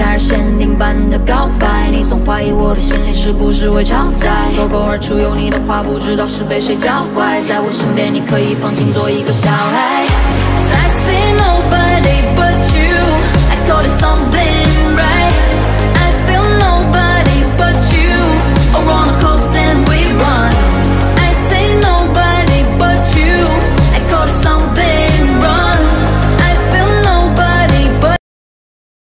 夏日限定版的告白，你总怀疑我的心里是不是会超载，脱口而出有你的话，不知道是被谁教坏，在我身边你可以放心做一个小孩。I see nobody but you, I call it something